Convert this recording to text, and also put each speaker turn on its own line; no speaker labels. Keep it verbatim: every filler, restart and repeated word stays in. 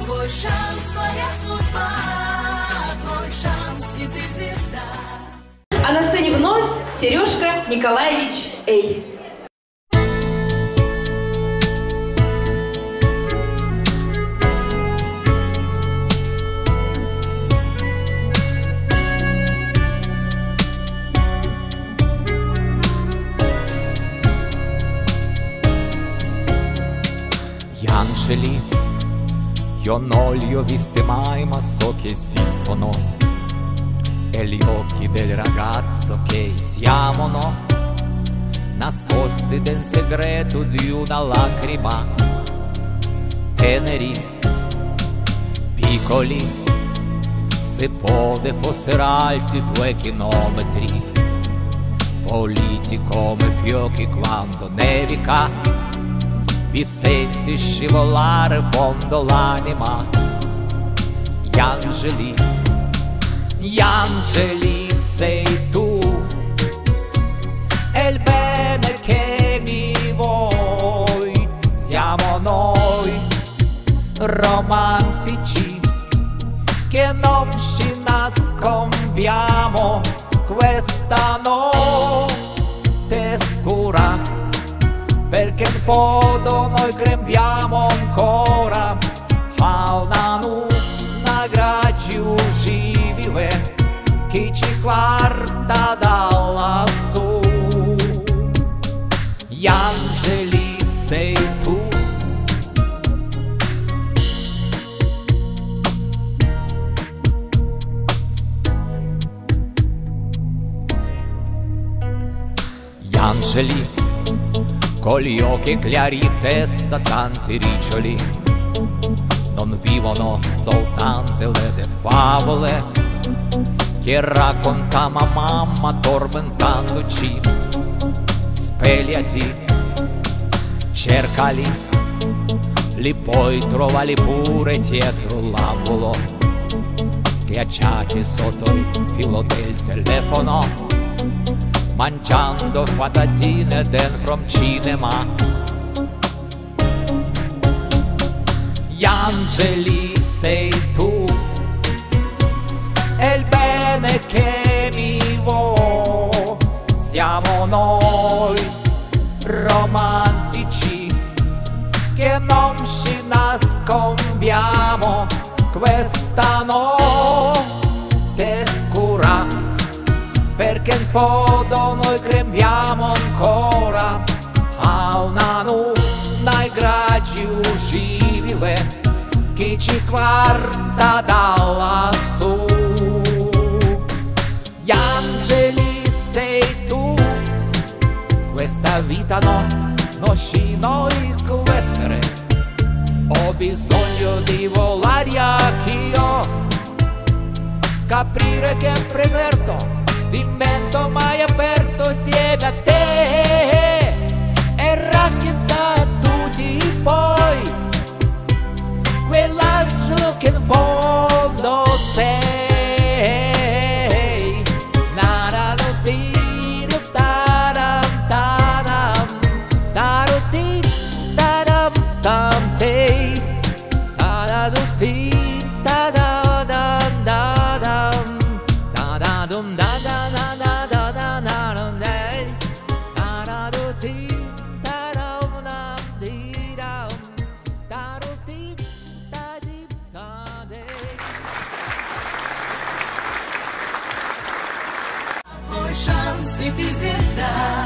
Твой шанс, твоя судьба, твой шанс, и ты звезда.
А на сцене вновь Сережка Николаевич Эй.
Angeli, io non li ho visti mai, ma so che esistono, e gli occhi del ragazzo che siamo, no? Nascosti nel segreto di una lacrima, teneri, piccoli, se pode fossero alti due chilometri, puliti come fiocchi quando nevica. Vi senti scivolare fondo l'anima. Gli angeli, gli angeli sei tu, e il bene che mi vuoi. Siamo noi romantici che non ci nascondiamo questa notte scura, perché in fondo noi crembiamo ancora a una luna graciosa che ci guarda da lassù. Gli angeli sei tu. Gli angeli con gli occhi chiari, testa tanti riccioli, non vivono soltanto le favole che raccontava mamma tormentandoci. Svegliati, cercali, li puoi trovare pure dietro l'angolo, schiacciati sotto il filo del telefono, mangiando patatine dentro un cinema. Gli angeli sei tu, e il bene che mi vuoi. Siamo noi romantici che non ci nascondiamo questa notte scura, perché in fondo noi cremiamo ancora a una luna graciosa che ci guarda da lassù. Gli angeli sei tu, questa vita no, non ci noi può essere. Ho bisogno di volare anch'io, scoprire che è preserto d'invento mai aperto insieme a te, e racchiudere tutti poi quell'angelo che in fondo sei.
Шанс, и ты звезда.